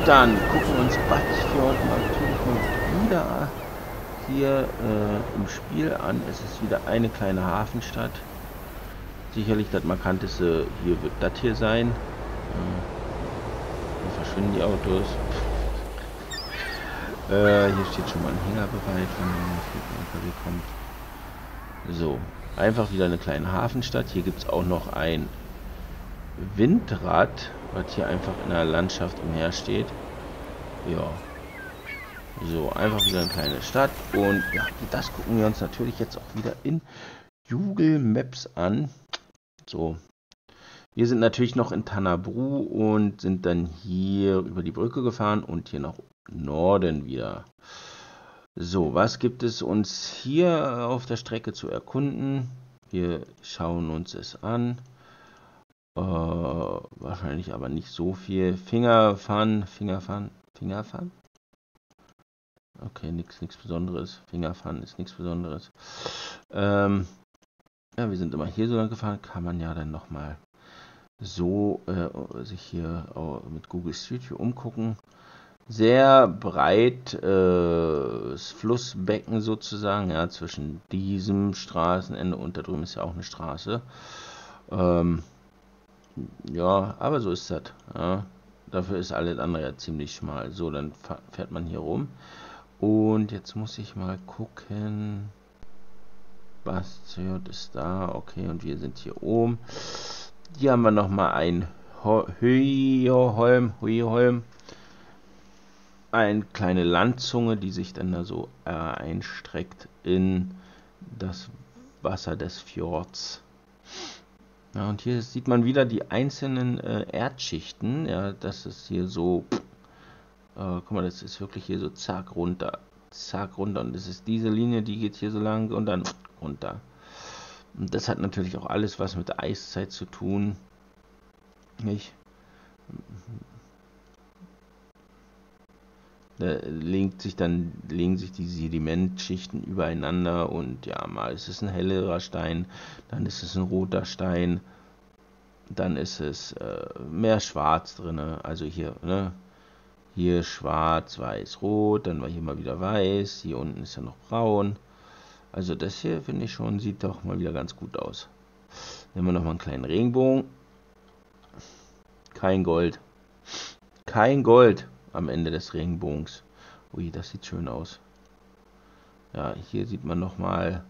dann gucken wir uns Bassfjord natürlich mal wieder hier im Spiel an. Es ist wieder eine kleine Hafenstadt. Sicherlich das markanteste hier wird das hier sein. Hier verschwinden die Autos. Hier steht schon mal ein Hänger bereit, wenn man LKW kommt. So, einfach wieder eine kleine Hafenstadt. Hier gibt es auch noch ein Windrad, was hier einfach in der Landschaft umhersteht. Ja. So, einfach wieder eine kleine Stadt. Und ja, das gucken wir uns natürlich jetzt auch wieder in Google Maps an. So. Wir sind natürlich noch in Tanabru und sind dann hier über die Brücke gefahren und hier nach Norden wieder. So, was gibt es uns hier auf der Strecke zu erkunden? Wir schauen uns es an. Wahrscheinlich aber nicht so viel. Fingerfahren. Okay, nichts Besonderes. Fingerfahren ist nichts Besonderes. Ja, wir sind immer hier so lang gefahren. Kann man ja dann nochmal so sich hier mit Google Street View umgucken. Sehr breit Flussbecken sozusagen, ja, zwischen diesem Straßenende und da drüben ist ja auch eine Straße. Ja, aber so ist das. Ja. Dafür ist alles andere ja ziemlich schmal. So, dann fährt man hier rum. Und jetzt muss ich mal gucken. Bastiot ist da. Okay, und wir sind hier oben. Hier haben wir nochmal ein Höheholm. Eine kleine Landzunge, die sich dann da so einstreckt in das Wasser des Fjords. Ja, und hier sieht man wieder die einzelnen Erdschichten. Ja, das ist hier so, guck mal, das ist wirklich hier so zack runter. Und das ist diese Linie, die geht hier so lang und dann runter. Und das hat natürlich auch alles was mit der Eiszeit zu tun. Nicht? Da legen sich die Sedimentschichten übereinander und ja, mal ist es ein hellerer Stein, dann ist es ein roter Stein, dann ist es mehr schwarz drin, also hier, ne? Hier schwarz, weiß, rot, dann war hier mal wieder weiß, hier unten ist ja noch braun. Also das hier finde ich schon, sieht doch mal wieder ganz gut aus. Nehmen wir nochmal einen kleinen Regenbogen. Kein Gold. Kein Gold am Ende des Regenbogens. Ui, das sieht schön aus. Ja, hier sieht man nochmal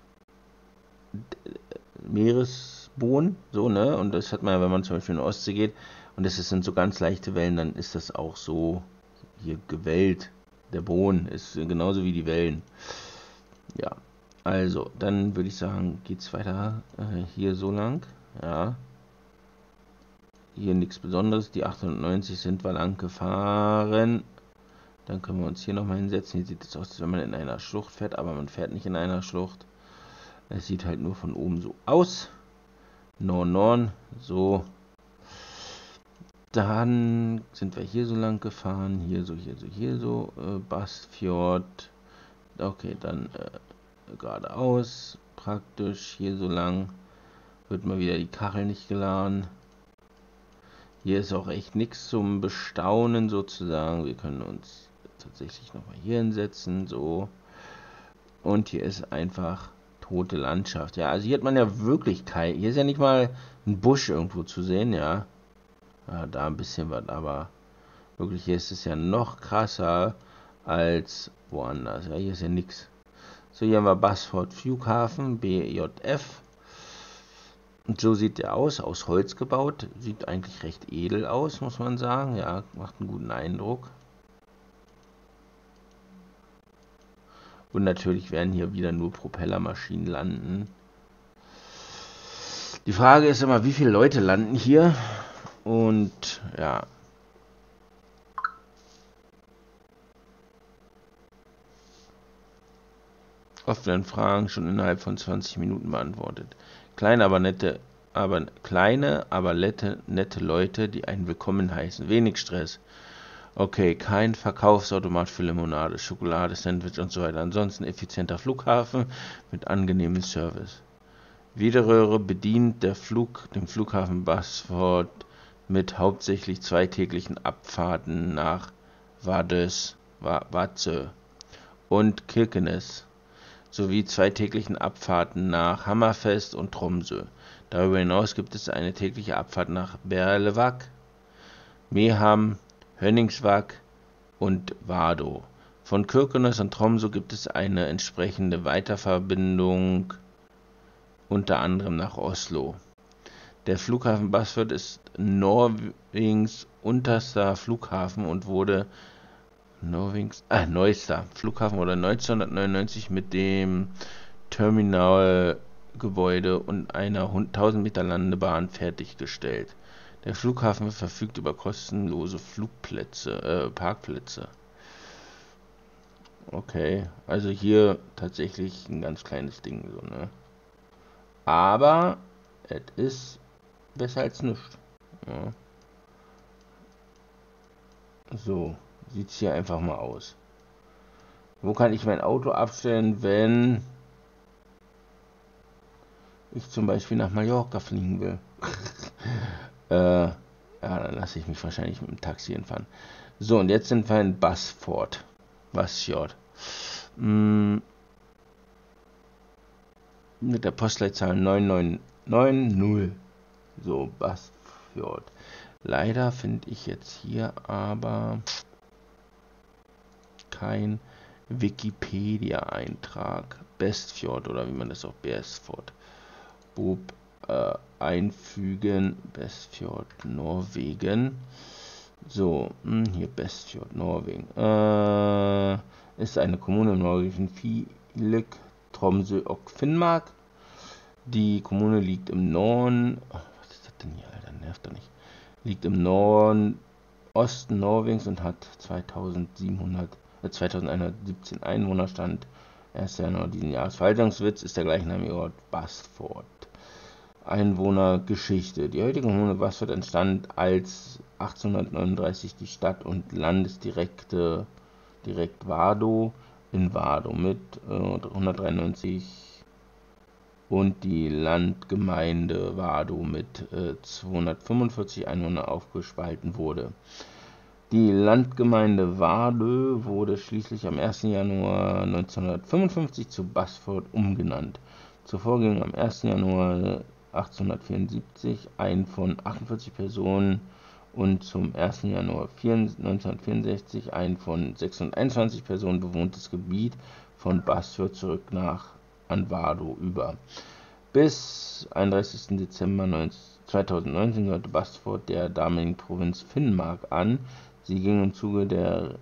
Meeresboden, so, ne? Und das hat man ja, wenn man zum Beispiel in die Ostsee geht und das sind so ganz leichte Wellen, dann ist das auch so hier gewellt. Der Boden ist genauso wie die Wellen. Ja, also, dann würde ich sagen, geht's weiter hier so lang. Ja. Hier nichts Besonderes. Die 890 sind wir lang gefahren. Dann können wir uns hier nochmal hinsetzen. Hier sieht es aus, als wenn man in einer Schlucht fährt, aber man fährt nicht in einer Schlucht. Es sieht halt nur von oben so aus. Norden, so. Dann sind wir hier so lang gefahren. Hier so. Bassfjord. Okay, dann geradeaus. Praktisch hier so lang. Wird mal wieder die Kachel nicht geladen. Hier ist auch echt nichts zum Bestaunen sozusagen. Wir können uns tatsächlich nochmal hier hinsetzen, so. Und hier ist einfach tote Landschaft. Ja, also hier hat man ja wirklich kein... Hier ist ja nicht mal ein Busch irgendwo zu sehen, ja. Ja, da ein bisschen was, aber wirklich hier ist es ja noch krasser als woanders. Ja, hier ist ja nichts. So, hier haben wir Bassfjord Flughafen, BJF. Und so sieht der aus Holz gebaut. Sieht eigentlich recht edel aus, muss man sagen. Ja, macht einen guten Eindruck. Und natürlich werden hier wieder nur Propellermaschinen landen. Die Frage ist immer, wie viele Leute landen hier? Und ja. Oft werden Fragen schon innerhalb von 20 Minuten beantwortet. Kleine, aber nette Leute, die einen willkommen heißen. Wenig Stress. Okay, kein Verkaufsautomat für Limonade, Schokolade, Sandwich und so weiter. Ansonsten effizienter Flughafen mit angenehmem Service. Widerröhre bedient dem Flughafen Bassfjord mit hauptsächlich zweitägigen Abfahrten nach Vadsø und Kirkenes sowie zweitägigen Abfahrten nach Hammerfest und Tromsø. Darüber hinaus gibt es eine tägliche Abfahrt nach Berlevåg, Mehamn, Høningsvåg und Vardø. Von Kirkenes und Tromsø gibt es eine entsprechende Weiterverbindung, unter anderem nach Oslo. Der Flughafen Basfjord ist Norwegens unterster Flughafen und wurde neuester Flughafen wurde 1999 mit dem Terminalgebäude und einer 1000 Meter Landebahn fertiggestellt. Der Flughafen verfügt über kostenlose Parkplätze. Okay, also hier tatsächlich ein ganz kleines Ding, so, ne? Aber es ist besser als nichts. Ja. So sieht's hier einfach mal aus. Wo kann ich mein Auto abstellen, wenn ich zum Beispiel nach Mallorca fliegen will? Ja, dann lasse ich mich wahrscheinlich mit dem Taxi hinfahren. So, und jetzt sind wir in Basfjord. Mit der Postleitzahl 9990. So, Basfjord. Leider finde ich jetzt hier aber kein Wikipedia-Eintrag. Bestfjord oder wie man das auch Bestfjord. Einfügen. Bestfjord, Norwegen. So, hier Bestfjord, Norwegen. Ist eine Kommune im norwegischen Fylke, Tromsø og Finnmark. Die Kommune liegt im Norden. Oh, was ist das denn hier, Alter? Nervt doch nicht. Liegt im Osten Norwegens und hat 2117 Einwohner, Stand 1. Januar diesen Jahres. Verwaltungssitz ist der gleichnamige Ort Basfjord. Einwohnergeschichte. Die heutige Kommune Basfjord entstand als 1839 die Stadt- und Landesdistrikt Vardø in Vardø mit 193 und die Landgemeinde Vardø mit 245 Einwohnern aufgespalten wurde. Die Landgemeinde Vardø wurde schließlich am 1. Januar 1955 zu Basfjord umgenannt. Zuvor ging am 1. Januar 1874 ein von 48 Personen und zum 1. Januar 1964 ein von 621 Personen bewohntes Gebiet von Basfjord zurück an Vardø über. Bis 31. Dezember 2019 gehörte Basfjord der damaligen Provinz Finnmark an. Sie ging im Zuge der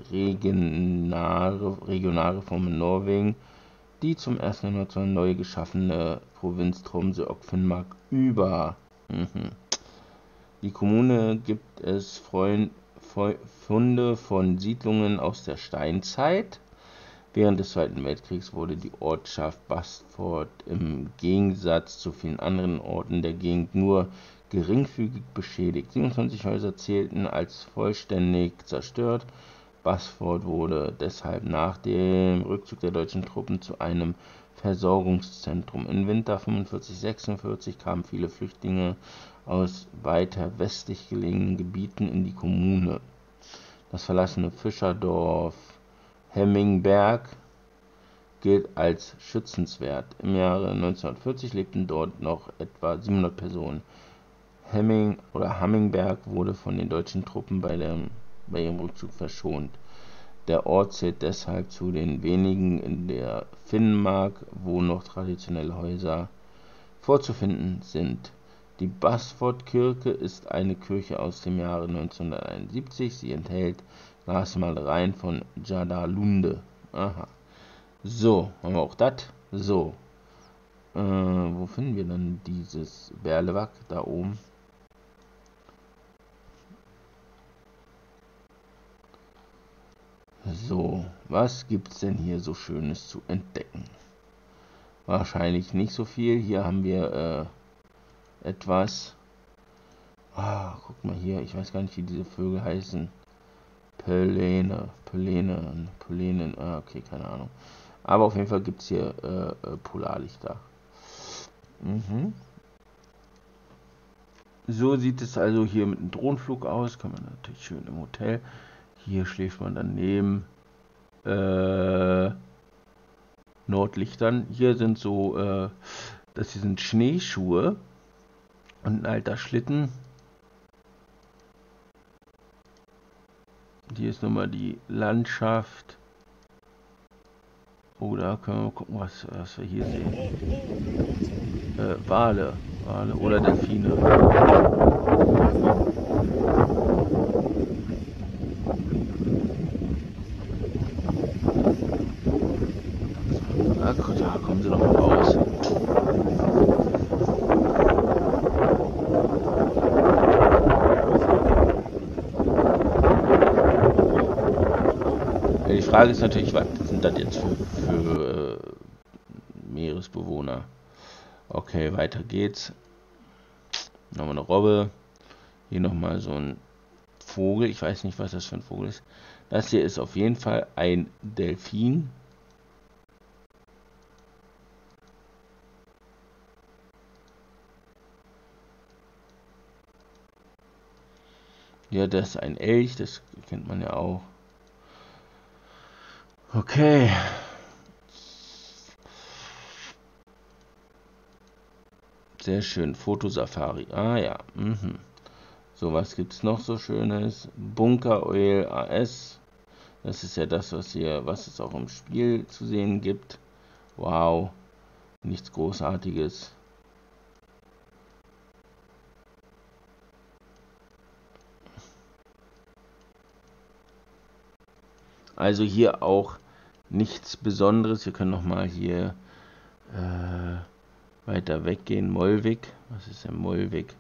Regionalreform in Norwegen die zum 1. Januar neu geschaffene Provinz Tromsø og Finnmark über. Die Kommune gibt es Funde von Siedlungen aus der Steinzeit. Während des Zweiten Weltkriegs wurde die Ortschaft Basfjord im Gegensatz zu vielen anderen Orten der Gegend nur geringfügig beschädigt. 27 Häuser zählten als vollständig zerstört. Basfjord wurde deshalb nach dem Rückzug der deutschen Truppen zu einem Versorgungszentrum. Im Winter 45/46 kamen viele Flüchtlinge aus weiter westlich gelegenen Gebieten in die Kommune. Das verlassene Fischerdorf Hemmingberg gilt als schützenswert. Im Jahre 1940 lebten dort noch etwa 700 Personen. Hemmingberg wurde von den deutschen Truppen bei ihrem Rückzug verschont. Der Ort zählt deshalb zu den wenigen in der Finnmark, wo noch traditionelle Häuser vorzufinden sind. Die Basfjord-Kirche ist eine Kirche aus dem Jahre 1971. Sie enthält Glasmalereien von Jadalunde. Aha. So, haben wir auch das. So. Wo finden wir dann dieses Berlevåg? Da oben. So, was gibt's denn hier so Schönes zu entdecken? Wahrscheinlich nicht so viel. Hier haben wir etwas. Guck mal hier. Ich weiß gar nicht, wie diese Vögel heißen. Pölene. Okay, keine Ahnung. Aber auf jeden Fall gibt es hier Polarlichter. So sieht es also hier mit einem Drohnenflug aus. Kann man natürlich schön im Hotel. Hier schläft man daneben. Nordlichtern. Hier sind so, das hier sind Schneeschuhe und ein alter Schlitten. Hier ist nochmal die Landschaft. Oh, da können wir mal gucken, was wir hier sehen. Wale oder Delfine. Da kommen sie noch mal raus. Ja, die Frage ist natürlich, was sind das jetzt für Meeresbewohner? Okay, weiter geht's. Nochmal eine Robbe. Hier nochmal so ein Vogel. Ich weiß nicht, was das für ein Vogel ist. Das hier ist auf jeden Fall ein Delfin. Ja, das ist ein Elch, das kennt man ja auch. Okay. Sehr schön. Fotosafari. Ah ja. So, was gibt es noch so Schönes? Bunker Oil AS. Das ist ja das, was es auch im Spiel zu sehen gibt. Wow. Nichts Großartiges. Also hier auch nichts Besonderes. Wir können nochmal hier weiter weggehen. Mollvik. Was ist denn Mollvik?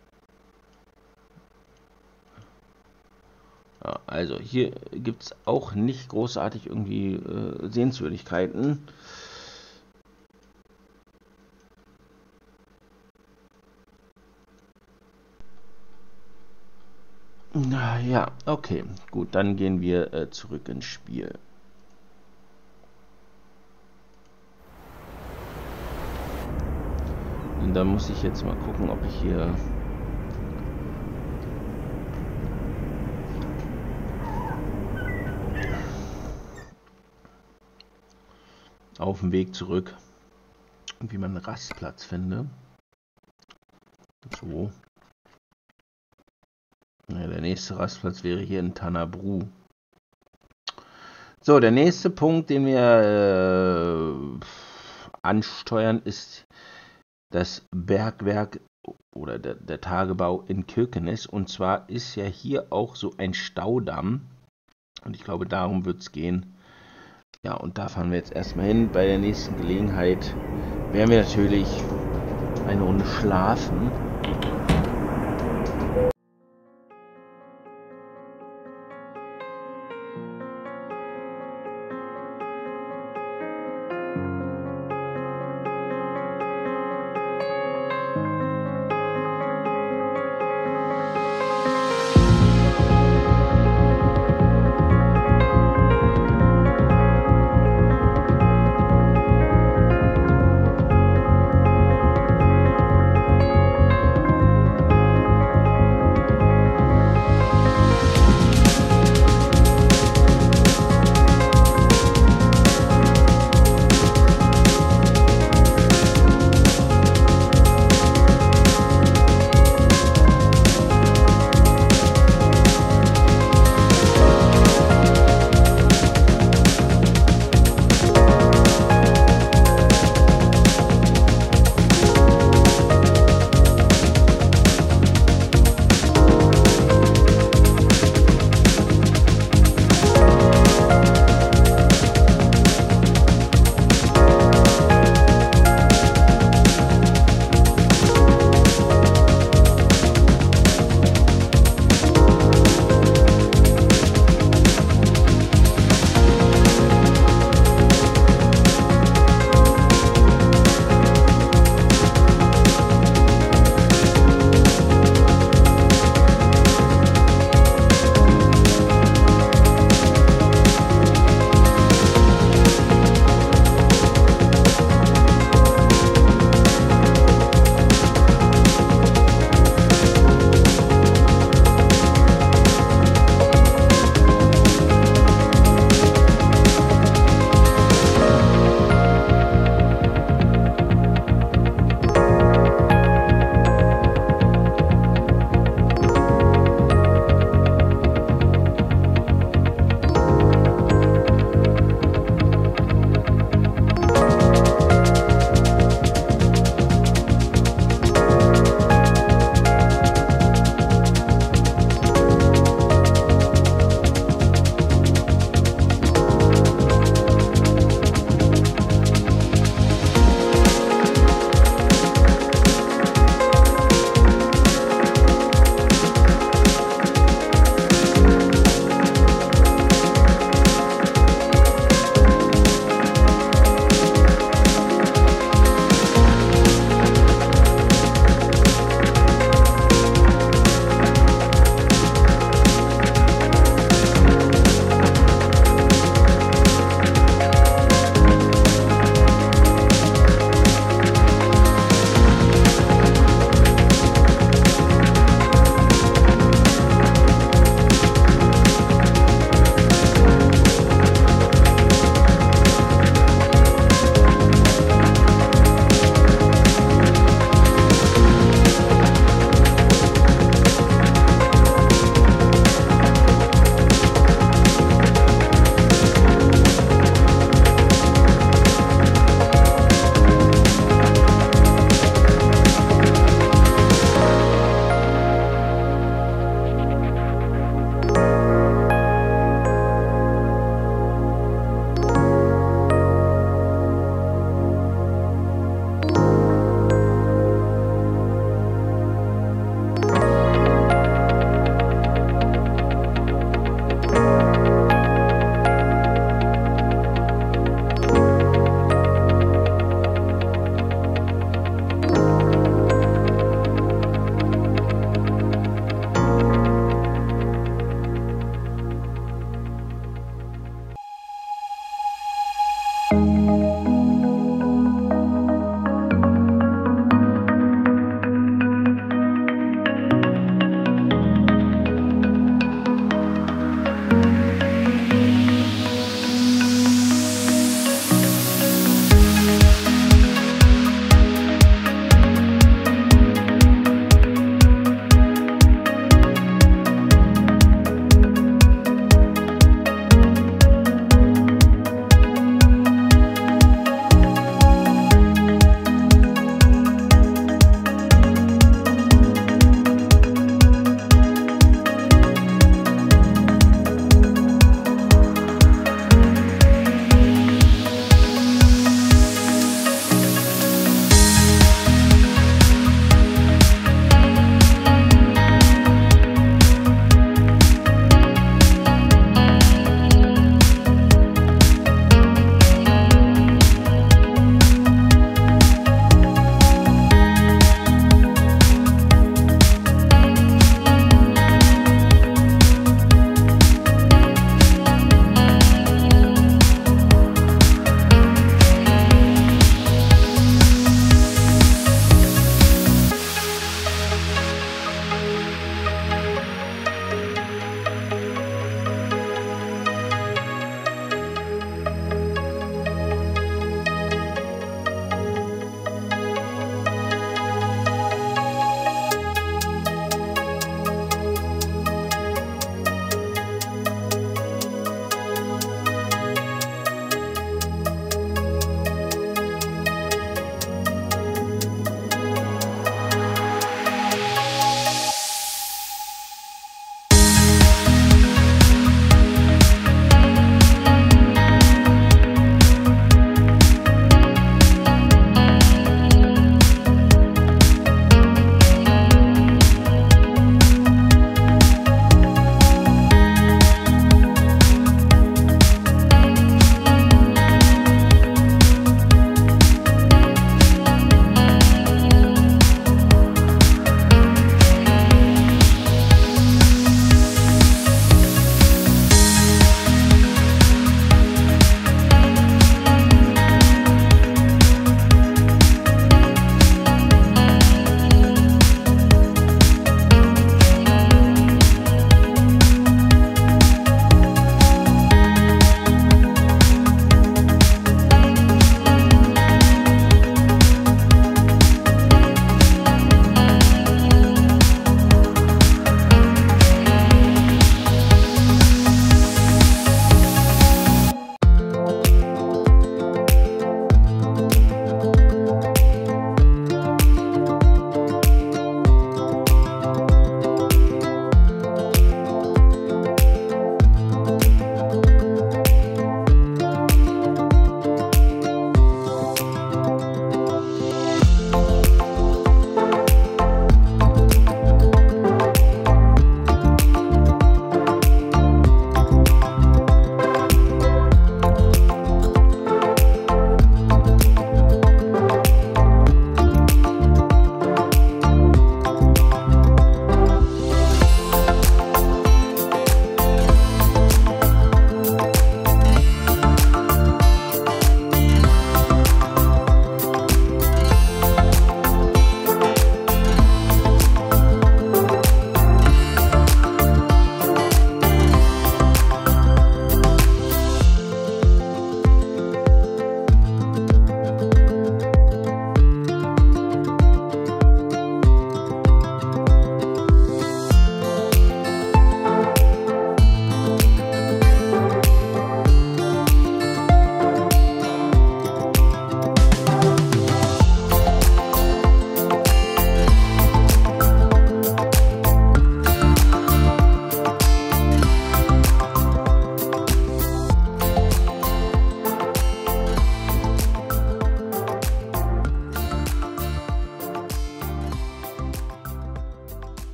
Ja, also hier gibt es auch nicht großartig irgendwie Sehenswürdigkeiten. Ja, okay, gut, dann gehen wir zurück ins Spiel. Und dann muss ich jetzt mal gucken, ob ich hier auf dem Weg zurück irgendwie mal einen Rastplatz finde. So. Ja, der nächste Rastplatz wäre hier in Tanabru. So, der nächste Punkt, den wir ansteuern, ist das Bergwerk oder der Tagebau in Kirkenes. Und zwar ist ja hier auch so ein Staudamm. Und ich glaube, darum wird es gehen. Ja, und da fahren wir jetzt erstmal hin. Bei der nächsten Gelegenheit werden wir natürlich eine Runde schlafen.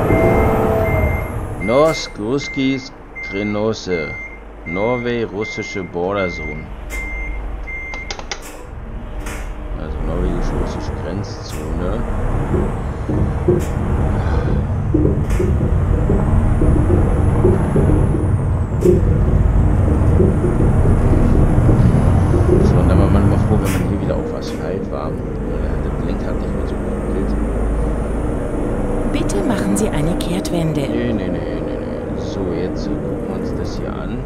Norsk-Ruskis Grenose, Norway-russische Borderzone. Also norwegisch-russische Grenzzone. So, und dann war man immer froh, wenn man hier wieder auf Asphalt war. Das Lenkrad nicht mehr so gut. Bitte machen Sie eine Kehrtwende. Nee. So, jetzt gucken wir uns das hier an.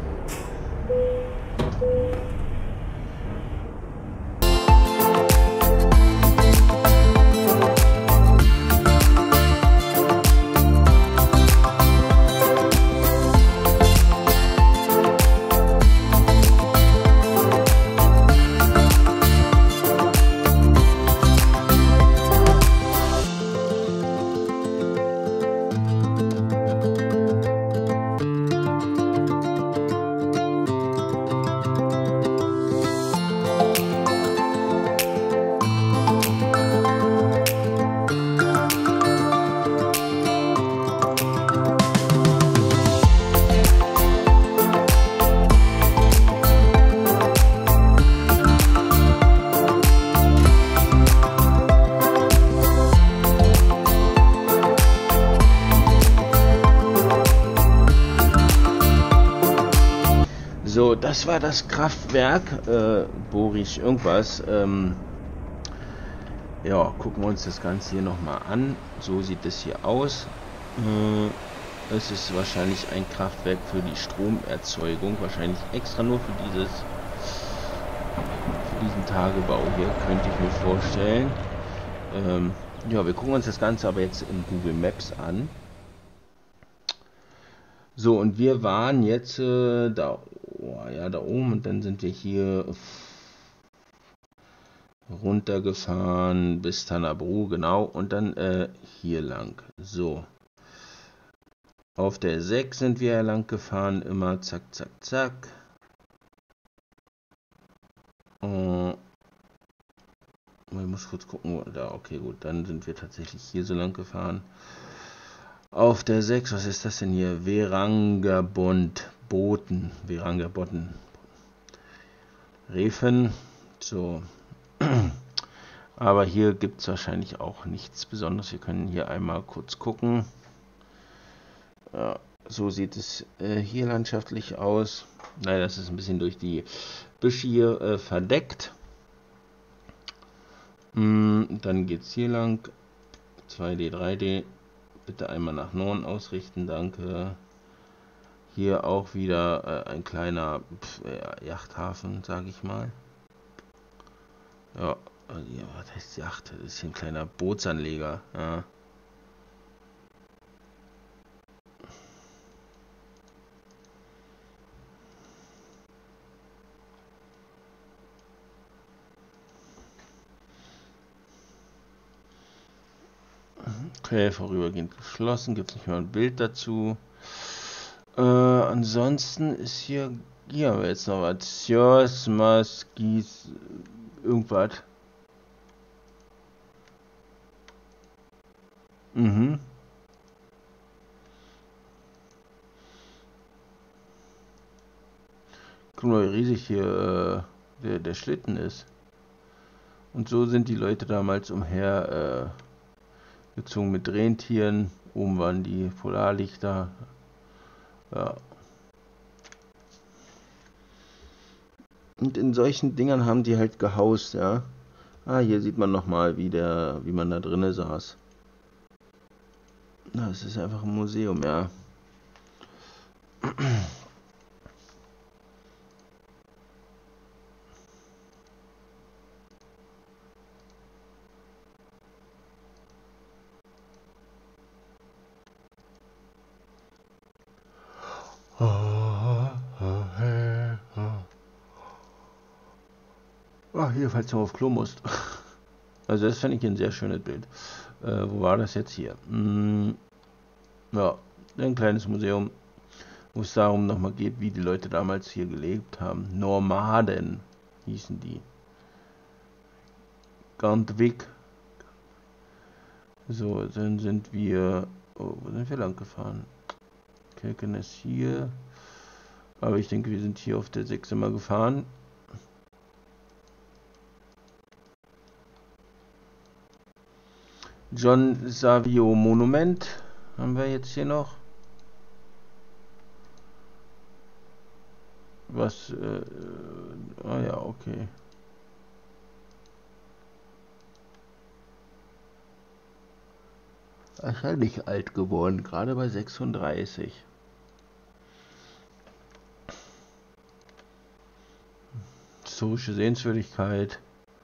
So, das war das Kraftwerk, Borisch irgendwas. Ja, gucken wir uns das Ganze hier nochmal an. So sieht es hier aus. Es ist wahrscheinlich ein Kraftwerk für die Stromerzeugung. Wahrscheinlich extra nur für diesen Tagebau hier, könnte ich mir vorstellen. Ja, wir gucken uns das Ganze aber jetzt in Google Maps an. So, und wir waren jetzt da oben und dann sind wir hier runtergefahren bis Tannabru, genau, und dann hier lang. So, auf der 6 sind wir lang gefahren, immer zack, zack, zack. Ich muss kurz gucken, da, okay, gut, dann sind wir tatsächlich hier so lang gefahren. Auf der 6, was ist das denn hier? Verangerbond-Boten. Refen. So. Aber hier gibt es wahrscheinlich auch nichts Besonderes. Wir können hier einmal kurz gucken. Ja, so sieht es hier landschaftlich aus. Nein, das ist ein bisschen durch die Büsche hier verdeckt. Dann geht es hier lang. 2D, 3D. Bitte einmal nach Norden ausrichten, danke. Hier auch wieder ein kleiner Yachthafen, sage ich mal. Ja, was heißt Yacht? Das ist hier ein kleiner Bootsanleger. Ja. Okay, vorübergehend geschlossen, gibt es nicht mal ein Bild dazu. Ansonsten ist hier haben wir jetzt noch was. Sjors, Maskis, irgendwas. Guck mal, wie riesig hier der Schlitten ist. Und so sind die Leute damals umher gezogen mit Rentieren. Oben waren die Polarlichter. Ja. Und in solchen Dingern haben die halt gehaust, ja. Ah, hier sieht man nochmal, wie man da drinnen saß. Na, es ist einfach ein Museum, ja. Hier, falls du auf Klo musst. Also das fand ich ein sehr schönes Bild. Wo war das jetzt hier? Ja, ein kleines Museum, wo es darum nochmal geht, wie die Leute damals hier gelebt haben. Nomaden hießen die. Gandvik. So, dann sind wir Oh, wo sind wir lang gefahren? Kirkenes hier. Aber ich denke, wir sind hier auf der 6 immer gefahren. John Savio Monument haben wir jetzt hier noch. Was, ja, okay. Ist ja nicht alt geworden, gerade bei 36. Historische Sehenswürdigkeit.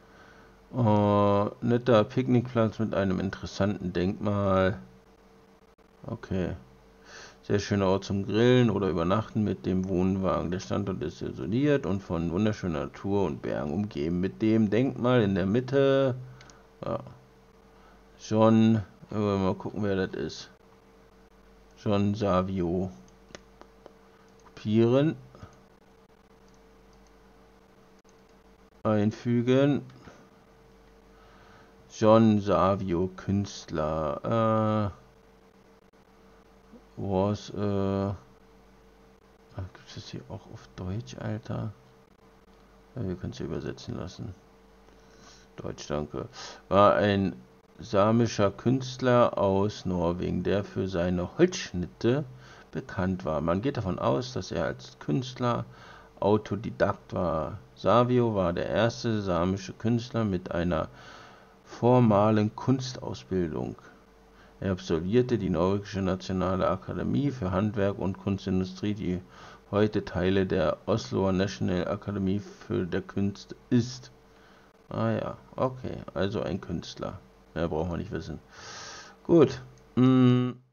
Netter Picknickplatz mit einem interessanten Denkmal. Okay. Sehr schöner Ort zum Grillen oder Übernachten mit dem Wohnwagen. Der Standort ist isoliert und von wunderschöner Natur und Bergen umgeben. Mit dem Denkmal in der Mitte. Ja. John, mal gucken, wer das ist. John Savio. Kopieren. Einfügen. John Savio, Künstler. Was, gibt es das hier auch auf Deutsch, Alter? Ja, wir können es ja übersetzen lassen. Deutsch, danke. War ein samischer Künstler aus Norwegen, der für seine Holzschnitte bekannt war. Man geht davon aus, dass er als Künstler Autodidakt war. Savio war der erste samische Künstler mit einer formalen Kunstausbildung. Er absolvierte die Norwegische Nationale Akademie für Handwerk und Kunstindustrie, die heute Teile der Osloer National Academy für der Kunst ist. Ah ja, okay, also ein Künstler. Mehr brauchen wir nicht wissen. Gut.